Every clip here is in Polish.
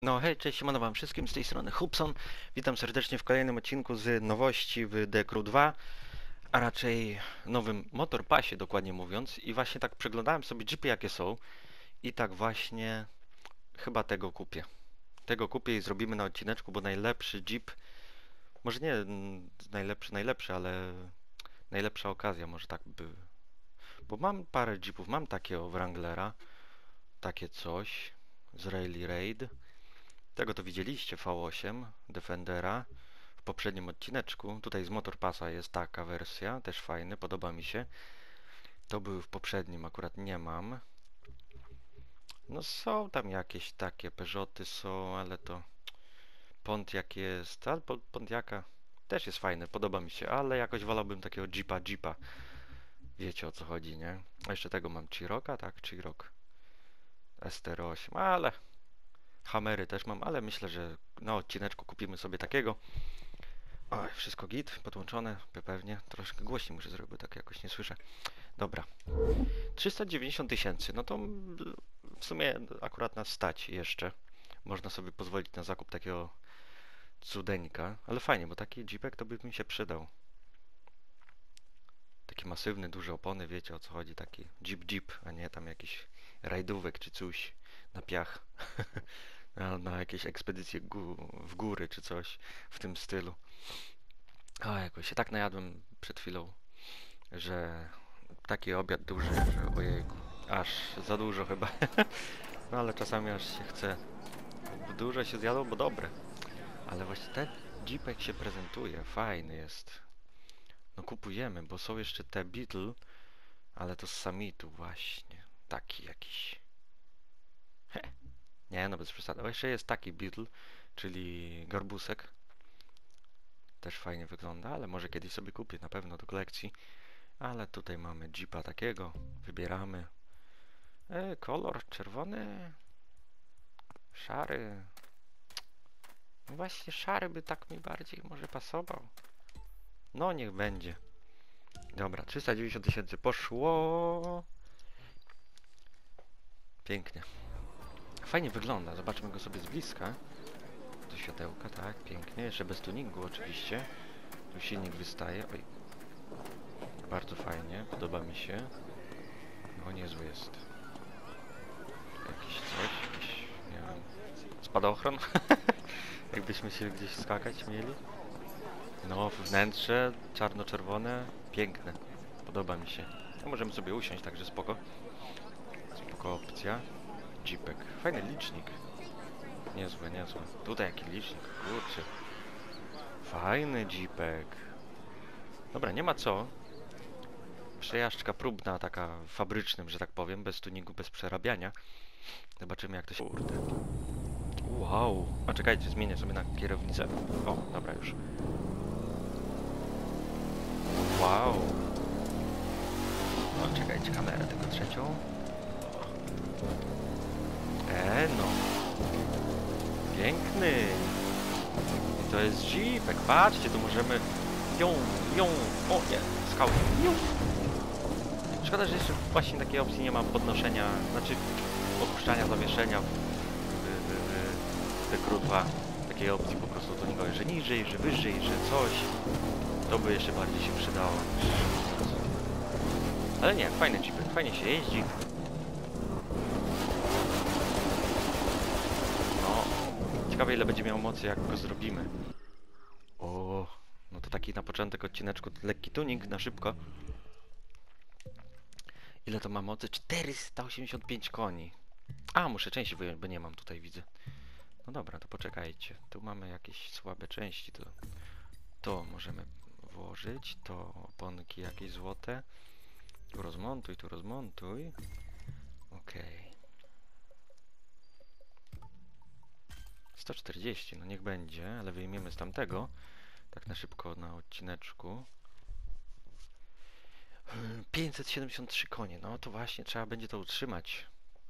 No hej, cześć, siemano wam wszystkim, z tej strony Hubson. Witam serdecznie w kolejnym odcinku z nowości w The Crew 2, a raczej nowym Motor Passie, dokładnie mówiąc. I właśnie tak przeglądałem sobie jeepy jakie są i tak właśnie chyba tego kupię. Tego kupię i zrobimy na odcineczku, bo najlepszy jeep, może nie najlepszy, ale najlepsza okazja, może tak by. Bo mam parę jeepów, mam takiego Wranglera, takie coś z Rally Raid. Tego to widzieliście, V8 Defendera w poprzednim odcineczku. Tutaj z Motor Passa jest taka wersja, też fajny, podoba mi się. To był w poprzednim, akurat nie mam. No są tam jakieś takie Peugeoty są, ale to Pontiac jest, ale Pontiaca też jest fajny, podoba mi się, ale jakoś wolałbym takiego Jeepa. Wiecie o co chodzi, nie? A jeszcze tego mam Chiroka, tak? Chirok STR8, ale Hammery też mam, ale myślę, że na odcineczku kupimy sobie takiego. Oj, wszystko git, podłączone, pewnie. Troszkę głośniej muszę zrobić, bo tak jakoś nie słyszę. Dobra. 390 tysięcy, no to w sumie akurat nas stać jeszcze. Można sobie pozwolić na zakup takiego cudeńka, ale fajnie, bo taki jeepek to by mi się przydał. Taki masywny, duże opony, wiecie o co chodzi, taki jeep, a nie tam jakiś rajdówek czy coś na piach. Na jakieś ekspedycje w góry czy coś w tym stylu. A jakoś się tak najadłem przed chwilą, że taki obiad duży, że ojejku, aż za dużo chyba. No ale czasami aż się chce. Dużo się zjadło, bo dobre. Ale właśnie ten jeepek się prezentuje, fajny jest. No kupujemy, bo są jeszcze te Beetle, ale to z Summitu właśnie. Taki jakiś. He. Nie no, bez przesady. O, jeszcze jest taki Beetle, czyli garbusek. Też fajnie wygląda, ale może kiedyś sobie kupię na pewno do kolekcji. Ale tutaj mamy jeepa takiego, wybieramy. Kolor czerwony, szary. No właśnie szary by tak mi bardziej może pasował. No niech będzie. Dobra, 390 tysięcy poszło. Pięknie. Fajnie wygląda, zobaczmy go sobie z bliska. Tu światełka, tak, pięknie. Jeszcze bez tuningu oczywiście. Tu silnik wystaje. Oj. Bardzo fajnie, podoba mi się. No niezły jest. Jakiś coś, jakiś, nie wiem, spadochron. Jakbyśmy się gdzieś skakać mieli. No, wnętrze czarno-czerwone, piękne. Podoba mi się. No, możemy sobie usiąść, także spoko. Spoko opcja. Jeepek. Fajny licznik. Niezłe. Tutaj jaki licznik, kurczę. Fajny jeepek. Dobra, nie ma co. Przejażdżka próbna, taka fabrycznym, że tak powiem, bez tuningu, bez przerabiania. Zobaczymy jak to się... Kurde. Wow. A czekajcie, zmienię sobie na kierownicę. O, dobra już. Wow. No, czekajcie, kamerę tylko trzecią. No. Piękny. I to jest jeepek, patrzcie, tu możemy... O nie, skał. Szkoda, że jeszcze właśnie takiej opcji nie ma podnoszenia, znaczy opuszczania zawieszenia w te Crew 2. Takiej opcji po prostu to nie, że niżej, że wyżej, że coś. To by jeszcze bardziej się przydało. Ale nie, fajny jeepek, fajnie się jeździ. No, ciekawe ile będzie miał mocy, jak go zrobimy. O, no to taki na początek odcineczku lekki tuning na szybko. Ile to ma mocy? 485 koni. A, muszę części wyjąć, bo nie mam tutaj, widzę. No dobra, to poczekajcie. Tu mamy jakieś słabe części, to możemy włożyć. To oponki jakieś złote. Tu rozmontuj. Okej. 140, no niech będzie, ale wyjmiemy z tamtego. Tak na szybko na odcineczku. 573 konie, no to właśnie trzeba będzie to utrzymać.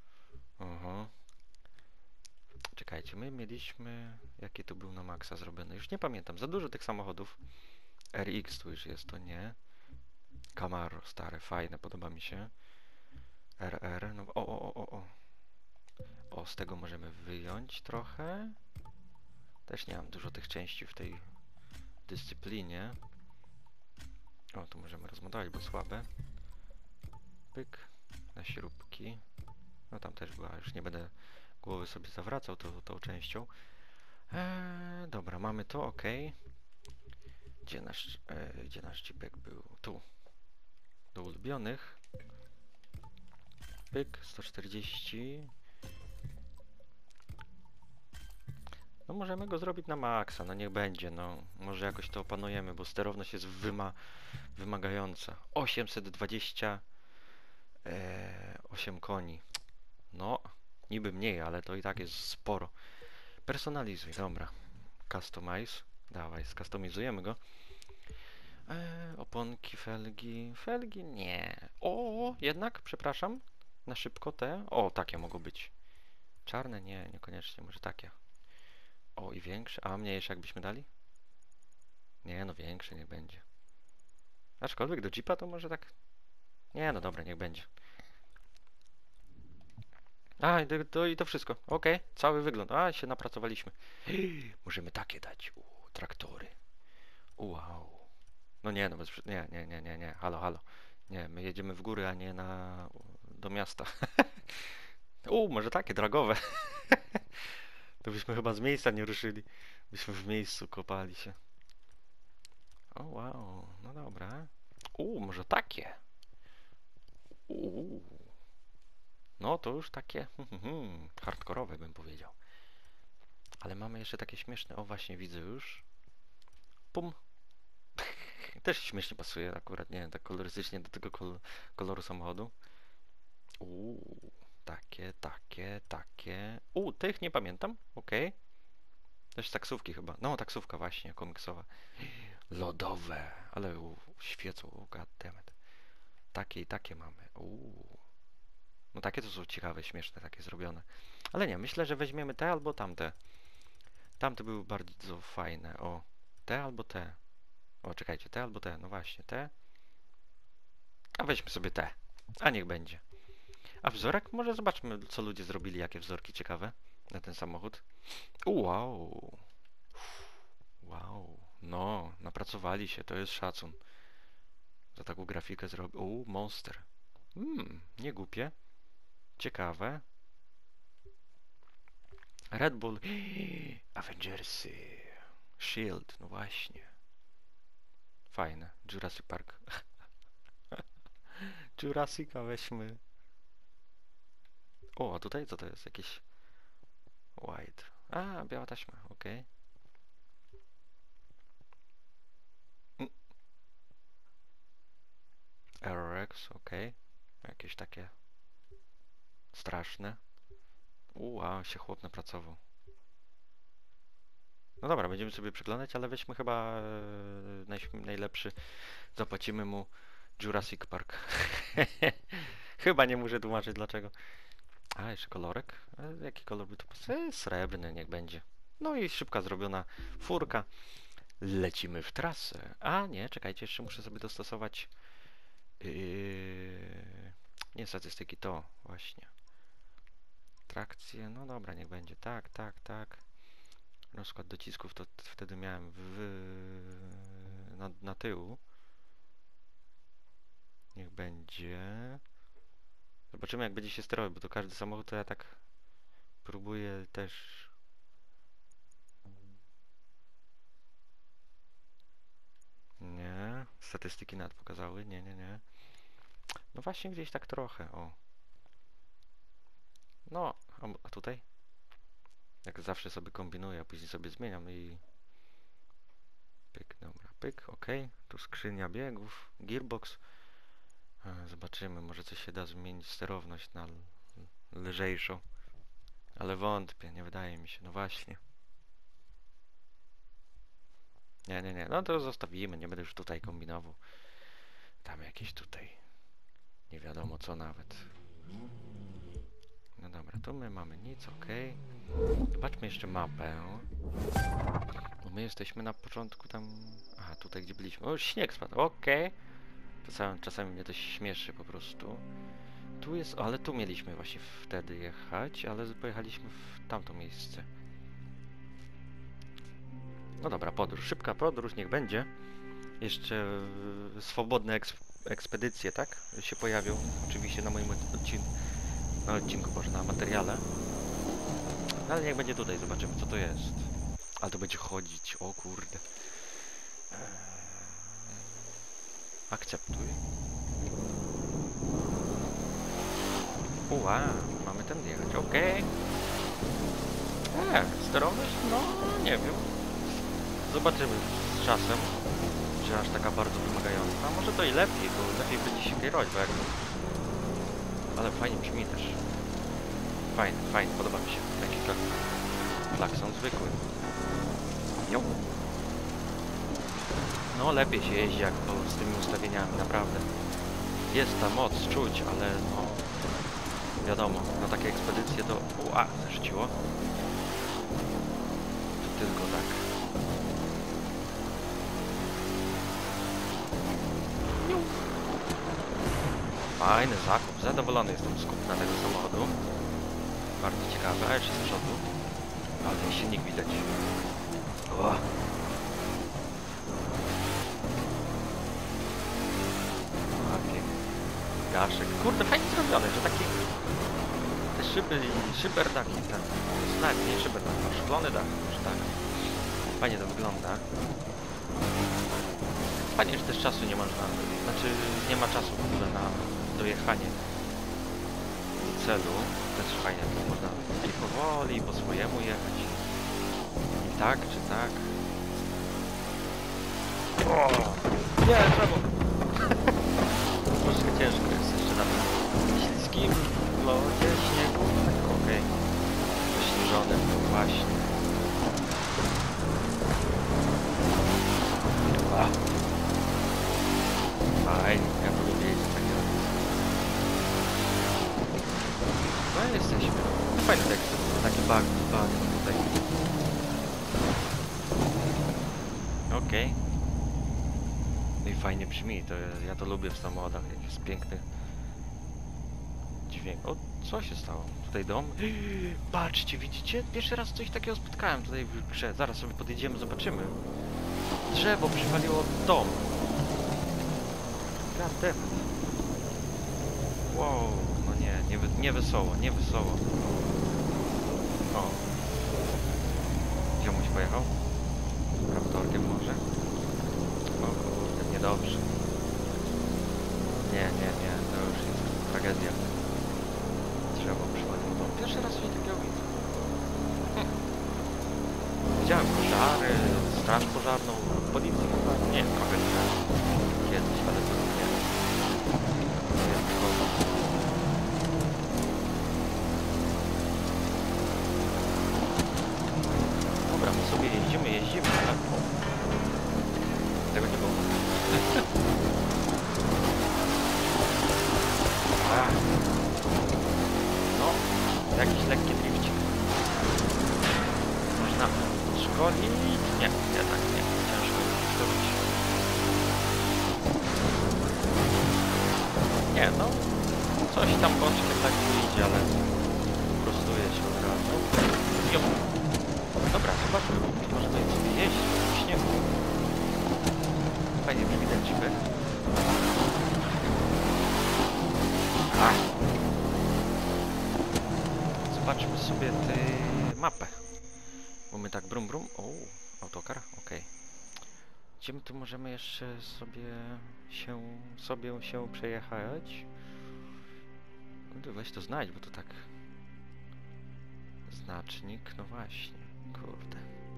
Czekajcie, my mieliśmy... Jaki to był na maksa zrobiony? Już nie pamiętam, za dużo tych samochodów. RX tu już jest, to nie. Camaro, stare, fajne, podoba mi się. RR, no O, z tego możemy wyjąć trochę. Też nie mam dużo tych części w tej dyscyplinie. O, tu możemy rozmodować, bo słabe. Pyk. Na śrubki. No tam też była, już nie będę głowy sobie zawracał tą częścią. Dobra, mamy to, ok. Gdzie nasz jeepek był? Tu. Do ulubionych. Pyk, 140. No możemy go zrobić na maksa, no niech będzie, no. Może jakoś to opanujemy, bo sterowność jest wymagająca. 828 koni. No, niby mniej, ale to i tak jest sporo. Personalizuj, dobra. Customize. Dawaj, skustomizujemy go. Oponki, felgi. Felgi nie. O, jednak, przepraszam. Na szybko te. O, takie mogą być. Czarne? Nie, niekoniecznie. Może takie. O, i większe. A mniejsze jakbyśmy dali? Nie, no większe niech będzie. Aczkolwiek do Jeepa to może tak... Nie, no dobra, niech będzie. A, i to wszystko. Okej, cały wygląd. A, się napracowaliśmy. Możemy takie dać. Traktory. Wow. No nie, no bez... Nie. Halo, halo. Nie, my jedziemy w góry, a nie do miasta. Może takie dragowe. To byśmy chyba z miejsca nie ruszyli. Byśmy w miejscu kopali się. O, wow. No dobra. Może takie. No to już takie hardkorowe bym powiedział. Ale mamy jeszcze takie śmieszne. O, właśnie widzę już. Pum. Też śmiesznie pasuje akurat, nie wiem, tak kolorystycznie do tego koloru samochodu. Takie. Tych nie pamiętam. Okej. Też taksówki chyba. No, taksówka właśnie, komiksowa. Lodowe. Ale świecą, goddammit. Takie i takie mamy. No takie to są ciekawe, śmieszne, takie zrobione. Ale nie, myślę, że weźmiemy te albo tamte. Tamte były bardzo fajne. O, te albo te. O, czekajcie, te albo te. No właśnie, te. A weźmy sobie te. A niech będzie. A wzorek? Może zobaczmy, co ludzie zrobili, jakie wzorki ciekawe na ten samochód. Wow. Wow. No, napracowali się, to jest szacun. Za taką grafikę zrobił. Monster. Nie głupie. Ciekawe. Red Bull. Avengersy. Shield, no właśnie. Fajne. Jurassic Park. Jurassica weźmy. O, a tutaj co to jest? Jakieś... White. A, biała taśma, okej. RX, okej. Jakieś takie... straszne. A się chłop napracował. No dobra, będziemy sobie przeglądać, ale weźmy chyba najlepszy. Zapłacimy mu Jurassic Park. Chyba nie muszę tłumaczyć dlaczego. A, jeszcze kolorek. Jaki kolor by to pasował? Srebrny niech będzie. No i szybka zrobiona furka. Lecimy w trasę. A nie, czekajcie, jeszcze muszę sobie dostosować nie statystyki, to właśnie. Trakcje, no dobra, niech będzie. Tak. Rozkład docisków to wtedy miałem na tyłu. Niech będzie. Zobaczymy jak będzie się sterować, bo to każdy samochód to ja tak próbuję też. Nie, statystyki nawet pokazały. Nie. No właśnie gdzieś tak trochę, o. No, a tutaj? Jak zawsze sobie kombinuję, a później sobie zmieniam i... Pyk, dobra, pyk, ok. Tu skrzynia biegów, gearbox. Zobaczymy, może coś się da zmienić sterowność na lżejszą. Ale wątpię, nie wydaje mi się, no właśnie. Nie, no to zostawimy, nie będę już tutaj kombinował. Tam jakieś tutaj, nie wiadomo co nawet. No dobra, tu my mamy nic, ok. Zobaczmy jeszcze mapę. Bo my jesteśmy na początku tam... Aha, tutaj gdzie byliśmy. O, śnieg spadł, ok. Czasami mnie to śmieszy po prostu. Tu jest, ale tu mieliśmy właśnie wtedy jechać, ale pojechaliśmy w tamto miejsce. No dobra, podróż, szybka podróż, niech będzie. Jeszcze swobodne ekspedycje, tak? Się pojawią oczywiście na moim odcinku, Boże, na materiale. Ale niech będzie tutaj, zobaczymy co to jest. Ale to będzie chodzić, o kurde. Akceptuj. Ua, mamy ten jechać, okej. Sterowność? No, nie wiem. Zobaczymy z czasem, czy aż taka bardzo wymagająca. Może to i lepiej, bo lepiej będzie się kierować, bo jak... Ale fajnie brzmi też. Fajnie, fajnie, podoba mi się. Taki klakson zwykły. Jo. No, lepiej się jeździ jak z tymi ustawieniami, naprawdę. Jest ta moc czuć, ale no... Wiadomo, na takie ekspedycje to... Ua, zarzuciło. To tylko tak. Fajny zakup, zadowolony jestem z kupna tego samochodu. Bardzo ciekawe, a jeszcze z przodu. Ale ten silnik widać. O. Gaszek. Kurde, fajnie zrobione, że takie... Te szyby i szyberdach i tak. To jest nawet nie szyberdach, no szklony dach, może tak. Fajnie to wygląda. Fajnie, że też czasu nie można... Znaczy, nie ma czasu w ogóle na dojechanie do celu. Też fajnie, to można i powoli, i po swojemu jechać. I tak, czy tak. O! Nie, trzeba! Troszkę ciężko jest jeszcze na tym śliskim lodzie, śniegu. Okej. Wyśnieżonym, właśnie. Fajnie, ja to lubię jeździć takie. No jesteśmy. Fajny tekst, taki bug tutaj. Okej. No i fajnie brzmi, to ja to lubię w samochodach, jak jest piękny dźwięk. O, co się stało? Tutaj dom? Patrzcie, widzicie? Pierwszy raz coś takiego spotkałem tutaj w grze. Zaraz sobie podjedziemy, zobaczymy. Drzewo przywaliło dom. Goddammit. Wow, no nie wesoło, nie wesoło. O. Ziomuś pojechał? Raptorkiem może? O kurde, niedobrze. Nie, to już jest tragedia. Drzewo przywaliło dom. Pierwszy raz coś takiego widzę. Widziałem pożary, straż pożarną, policję chyba. Nie, trochę kiedyś, ale to nie. Wyjątkowo. Dobra, my sobie jeździmy, ale... O. Tego nie było. No, jakiś lekki drifcik. Można szkolić? Nie, jednak nie. Ciężko jest zrobić. Nie, no. Coś tam boczkiem tak wyjdzie, ale prostuje się od razu. Jo. Dobra, zobaczmy. Może tutaj sobie jeść w śniegu. Fajnie brzmi ten dźwięk. Zobaczmy sobie tę mapę. Bo my tak brum brum. O, autokar, okej. Gdzie my tu możemy jeszcze sobie się przejechać? No to weź to znajdź, bo to tak... Znacznik, no właśnie, kurde.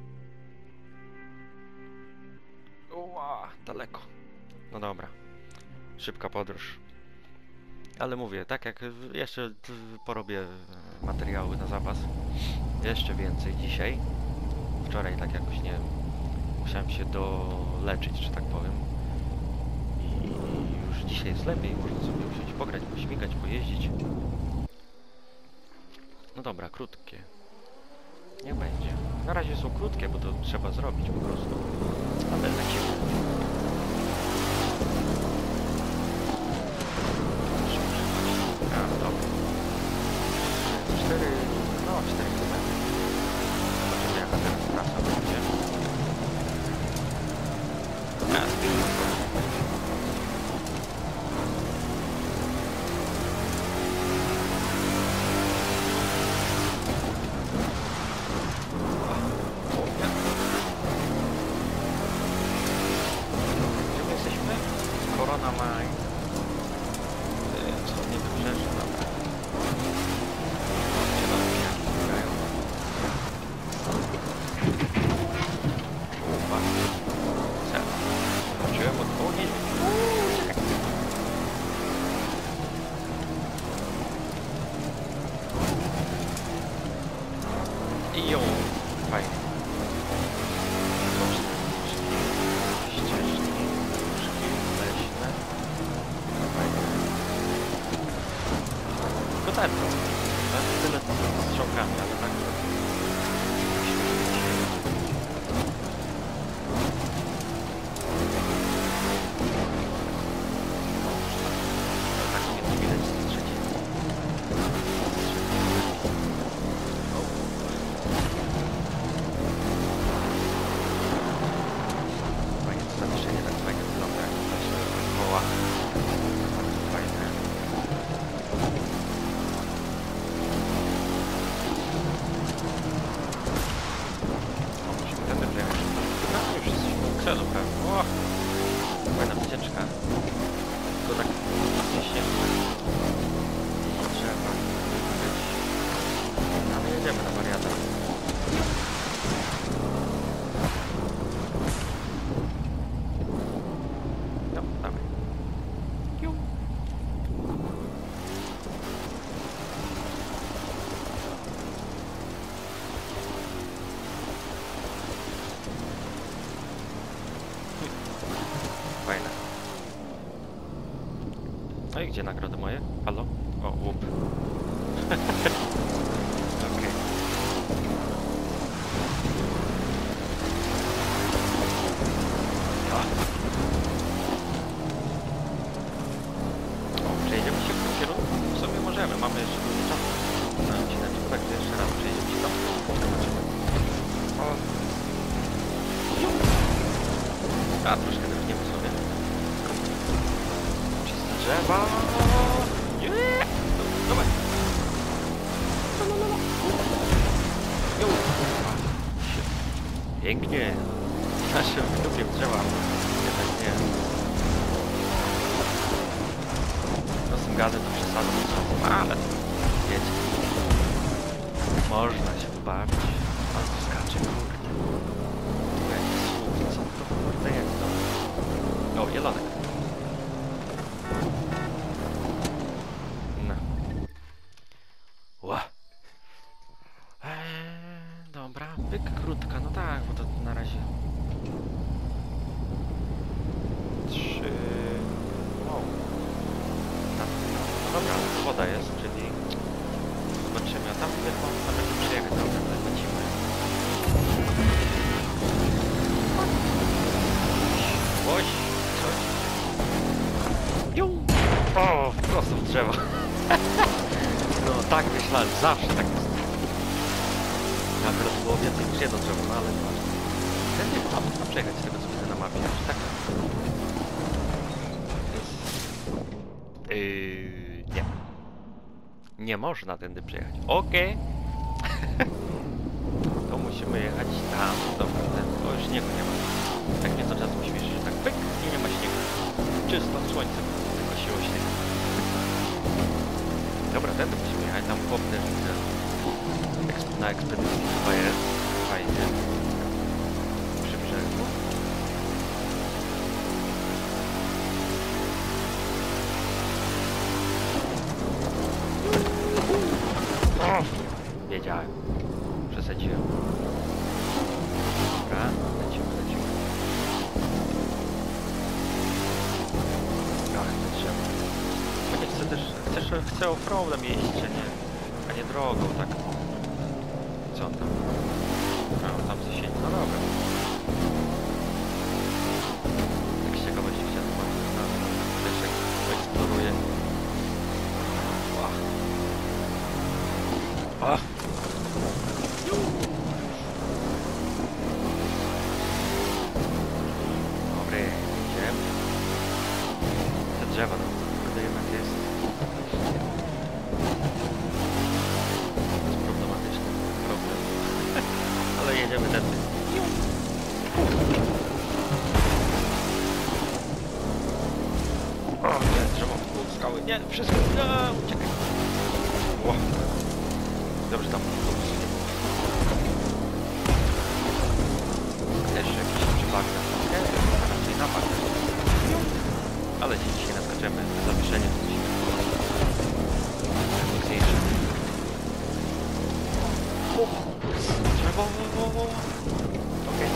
Ua, daleko. No dobra. Szybka podróż. Ale mówię, tak jak jeszcze porobię materiały na zapas. Jeszcze więcej dzisiaj. Wczoraj tak jakoś, nie wiem, musiałem się doleczyć, że tak powiem. I już dzisiaj jest lepiej, można sobie usiąść, pograć, pośmigać, pojeździć. No dobra, krótkie. Niech będzie. Na razie są krótkie, bo to trzeba zrobić po prostu. Ale lecimy. A, celu pewnie. O! Fajna wycieczka. Tylko tak się drzewa. Ale jedziemy na wariata. No, dawaj. Ju. Fajne. No i gdzie nagrody moje? Halo? O, łup. Okej. O, przejedziemy się w tym kierunku? W sumie możemy, mamy jeszcze dużo czasu na odcineczku, także jeszcze raz przejedziemy się tam. Zobaczymy. O. A, troszkę drewniemy sobie. Czyste drzewa. Nie! Dawaj. Jo. Pięknie. Naszym lubię drzewa. Jednak nie. No z tym gazem to przesadzą, ale wiecie. Można się pobawić. Ale to skacze, kurde. Tu jakiś słuch, co to kurde jest to? O, jelonek. No. Ła. Dobra, pyk, krótka, no tak, bo to na razie 3. Wow. No dobra, woda jest, czyli zobaczymy, a tam będziemy przyjechać, tam lecimy. Oj, coś. Jum. O, prosto w drzewo. No tak myślałem, zawsze tak jest. Akurat było więcej niż jedno drzewo, no ale nie ważne. Ten nie chyba można przejechać z tego co widzę na mapie, aż tak? Nie. Nie można tędy przejechać. Okej. To musimy jechać tam. Dobra, o już śniegu nie ma. Tak mnie to czasem śmieszy, że tak pyk i nie ma śniegu. Czysto słońce, tylko siło śniegu. Dobra, tędy musimy jechać, tam chłop też widzę. Na ekspedycji chyba jest. Fajnie. Przy brzegu. O! Wiedziałem. Przesadziłem. Dobra, lecimy. Ach, te drzewa. Chociaż chcę offroadem jeździć, a nie drogą, tak. Co on tam? A, tam coś siedzi. No dobra. Tak z ciekawości chciałem zobaczyć. Też jak eksploruję. Ach. Dobry, idziemy. Te drzewa, no kurde jednak jest. To jest problematyczny problem. Ale jedziemy tędy. O nie, drzewo, skały, nie, wszystko, nie, uciekaj. Ło. Dobrze tam autobus nie było. Też jakiś przypadek. Nie, raczej napad. Ale dzisiaj naskoczymy. Zawieszenie to musimy mocniejsze. Drzewo. Okej.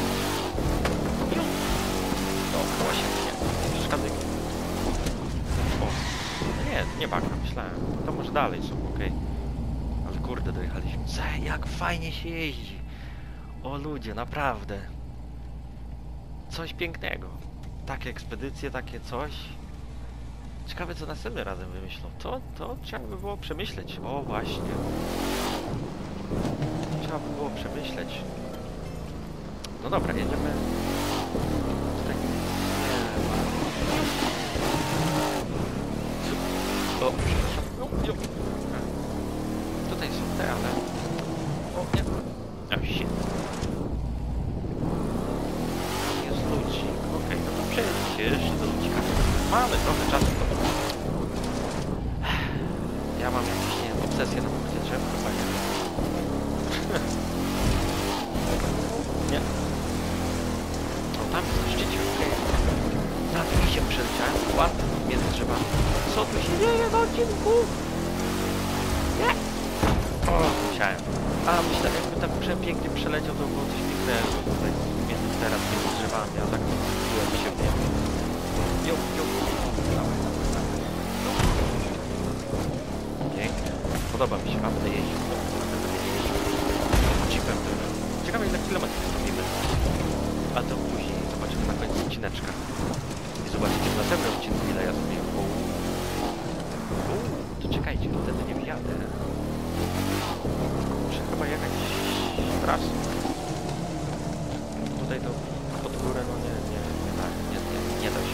No, właśnie nie. Przeszkadzaj. O. Nie bagna, myślałem. To może dalej są, okej. Ale kurde, dojechaliśmy. Jak fajnie się jeździ. O ludzie, naprawdę. Coś pięknego. Takie ekspedycje, takie coś. Ciekawe co następnym razem wymyślą. To trzeba by było przemyśleć. O właśnie. Trzeba by było przemyśleć. No dobra, jedziemy. Tutaj nie ma. O, przepraszam. Tutaj są te, ale... O, nie. O, shit. Tam jest ludzi. Nie. O, tam jest na szczycie, okej. Nad misiem przeleciałem, ładnie, między drzewami. Co tu się dzieje na odcinku? Nie! O, musiałem. A myślę, jakby tak przepięknie przeleciał, to było coś pięknego tutaj teraz między drzewami, a tak byłem się w nim. Jo. Dawaj. Pięknie. Podoba mi się, a będę jeździł. Jeepem też. Ciekawe ile kilometrów zrobimy. A to później zobaczymy na końcu odcineczka. I zobaczycie w następnym odcinku ile ja zrobiłem. To czekajcie, wtedy nie wyjadę. Muszę chyba jechać trasą. Tutaj to pod górę, no nie da się.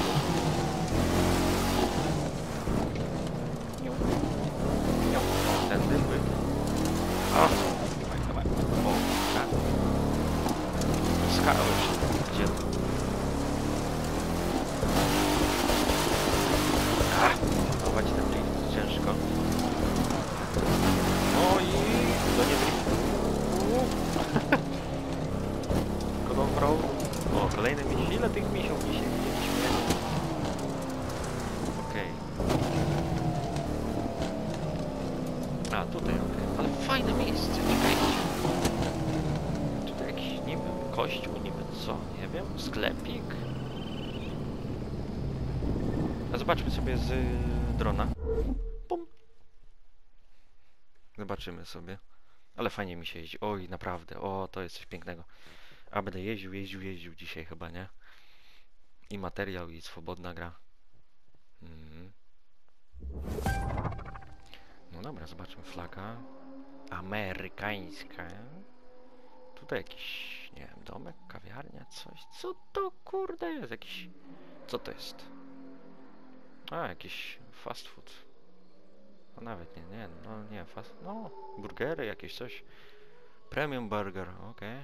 Tędy były. O! Dawaj. O, tak. Skały się. Gdzie to? Panować ten drift ciężko. No i... to nie drift. Dobrą. O, kolejne misi. Ile tych misiów dzisiaj widzieliśmy? Okej. A, tutaj okej. Ale fajne miejsce, czekajcie. Tutaj jakiś niby kościół, niby co? Nie wiem. Sklepik. A zobaczmy sobie z drona. Pum. Zobaczymy sobie. Ale fajnie mi się jeździ. Oj, naprawdę. O, to jest coś pięknego. A będę jeździł dzisiaj chyba, nie? I materiał, i swobodna gra. No dobra, zobaczmy. Flaga amerykańska. Tutaj jakiś, nie wiem, domek, kawiarnia, coś. Co to kurde jest? Jakiś... Co to jest? A, jakiś fast food. No nawet nie, no, burgery, jakieś coś. Premium burger, okej.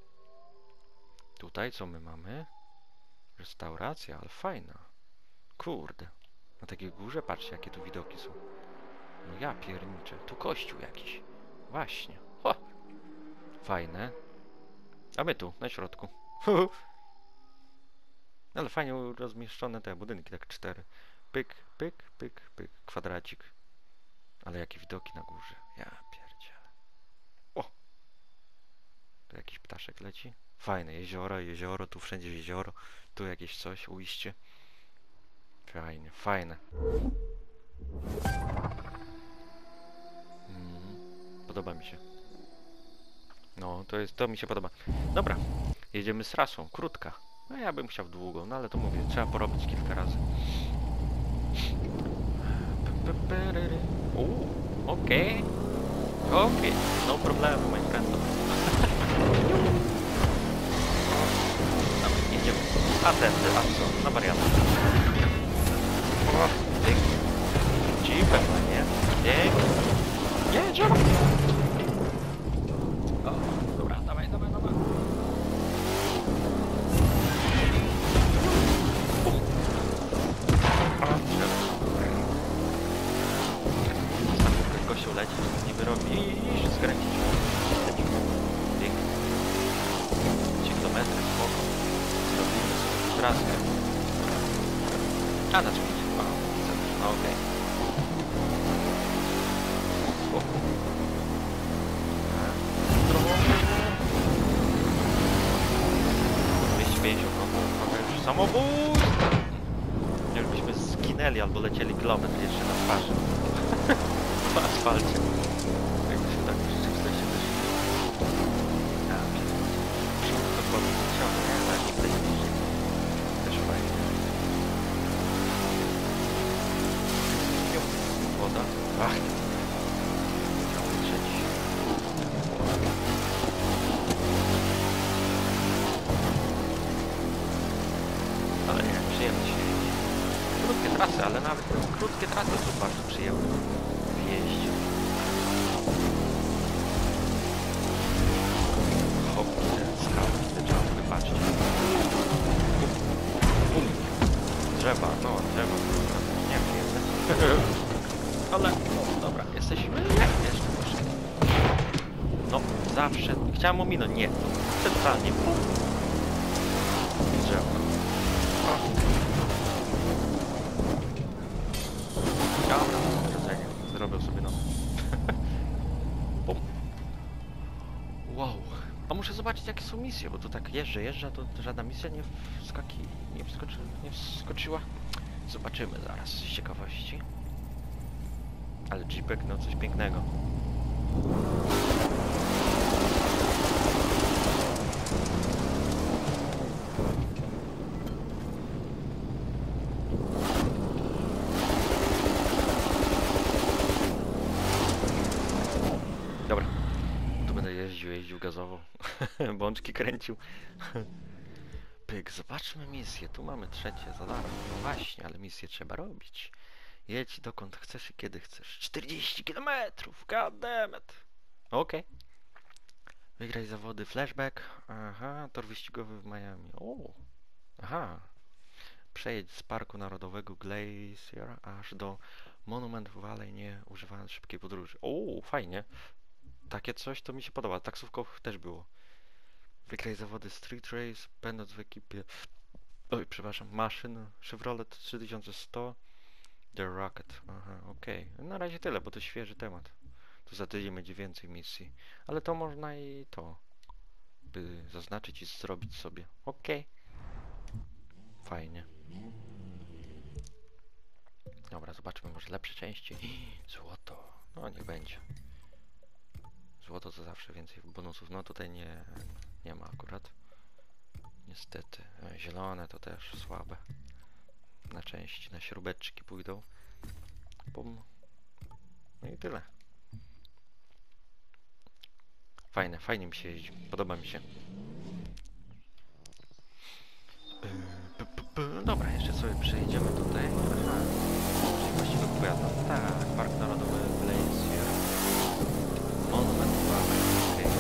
Tutaj co my mamy? Restauracja, ale fajna. Kurde. Na takiej górze, patrzcie jakie tu widoki są. No ja pierniczę. Tu kościół jakiś. Właśnie. Ho! Fajne. A my tu, na środku. Ale fajnie rozmieszczone te budynki, tak 4. Pyk. Kwadracik. Ale jakie widoki na górze. Ja pierdzielę. O! Tu jakiś ptaszek leci. Fajne jezioro, tu wszędzie jezioro. Tu jakieś coś, ujście. Fajne. Podoba mi się. No, to mi się podoba. Dobra, jedziemy z trasą, krótka. No ja bym chciał długą, no ale to mówię, trzeba porobić kilka razy. Okej, no problemu, my friend. Dobra, jedziemy. A co? Na wariantę. O, pięknie. Jeepem, nie? Pięknie. Jedziemy. O, dobra, dawaj. Gościu leci, nie wyrobi i skręcić. Pięknie. 3 kilometry, spoko. Zrobimy sobie traskę. A, na czym idzie? No okej. Spoko. 250, no trochę już samobójstwo. Nie żebyśmy zginęli albo lecieli kilometr jeszcze na twarzy. W asfalcie. Jakby się tak w rzeczywistości też... Ja to podniesią, nie? Ale nigdy nie niżej. Też fajnie. Woda. Ach. Cały trzeci. Ale nie, przyjemnie się jeździ. Krótkie trasy, ale nawet krótkie trasy są bardzo przyjemne. Jeździ. Hop, te skały, te jumpy, patrzcie. Drzewa, nie wiem. Ale, no, dobra, jesteśmy. Jeszcze proszę. No, zawsze. Chciałem ominąć, nie. centralnie, pum. I drzewko. O. Dobra, powodzenia. Zrobił sobie nowe. Pum. Wow. A muszę zobaczyć, jakie są misje, bo tu tak jeżdżę, a to żadna misja nie wskoczyła. Zobaczymy zaraz z ciekawości. Ale jeepek, no coś pięknego. Dobra, tu będę jeździł gazowo. Bączki kręcił. Pyk, zobaczmy misję. Tu mamy trzecie za darmo. No właśnie, ale misję trzeba robić. Jedź dokąd chcesz i kiedy chcesz. 40 km! God damn it! Okej. Wygraj zawody flashback. Aha, tor wyścigowy w Miami. O! Aha. Przejedź z Parku Narodowego Glacier aż do Monument Valley, nie używając szybkiej podróży. O, fajnie. Takie coś to mi się podoba. Taksówkowych też było. Wygraj zawody Street Race, będąc w ekipie... Oj, przepraszam, maszyn Chevrolet 3100 The Rocket. Aha, okej. Na razie tyle, bo to świeży temat. Tu za tydzień będzie więcej misji. Ale to można i to by zaznaczyć i zrobić sobie. Okej. Fajnie. Dobra, zobaczmy może lepsze części. Złoto. No niech będzie. Złoto to zawsze więcej bonusów. No tutaj nie ma akurat. Niestety. Zielone to też słabe. Na części, na śrubeczki pójdą. Bum. No i tyle. Fajnie mi się jeździ. Podoba mi się. Dobra, jeszcze sobie przejedziemy tutaj. Aha. Czyli właściwie pojadą. Tak, Park Narodowy Glacier. Monument Valley. Okay.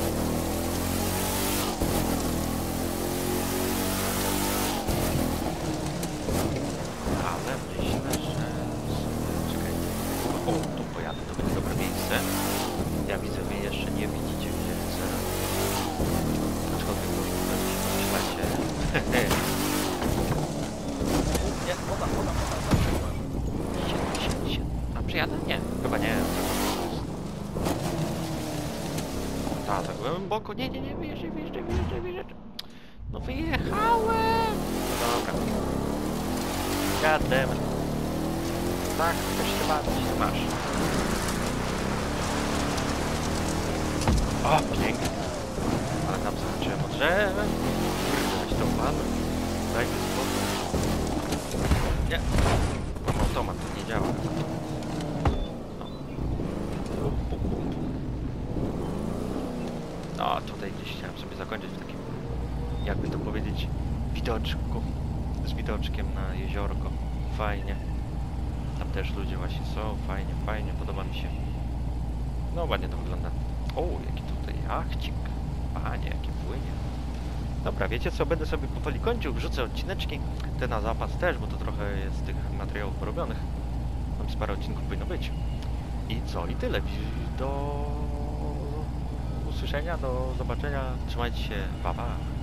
Ale myślę, że... Czekajcie. O, tu pojadę. To będzie dobre miejsce. Ja widzę, wy jeszcze nie widzicie, gdzie chcę. Aczkolwiek może myślacie. Nie, woda. Się. A przyjadę? Nie, chyba nie. Tak głęboko. Nie, wyjeżdżaj. No wyjechałem! Dobra. God damn it. Tak, chcesz się bawić, masz. O, pięknie. Ale tam zahaczyłem o drzewem. Kurde, weź tą walę. Daj mi spokój. Nie. Mam automat, to nie działa. No. No, tutaj gdzieś chciałem sobie zakończyć w takim, jakby to powiedzieć, widoczku. Z widoczkiem na jeziorko. Fajnie. Tam też ludzie właśnie są. Fajnie, podoba mi się. No, ładnie to wygląda. O, jaki tutaj jachcik. Panie, jakie płynie. Dobra, wiecie co? Będę sobie powoli kończył. Wrzucę odcineczki. Te na zapas też, bo to trochę jest tych materiałów porobionych. Tam z parę odcinków powinno być. I co? I tyle. Do usłyszenia, do zobaczenia. Trzymajcie się. Pa, pa.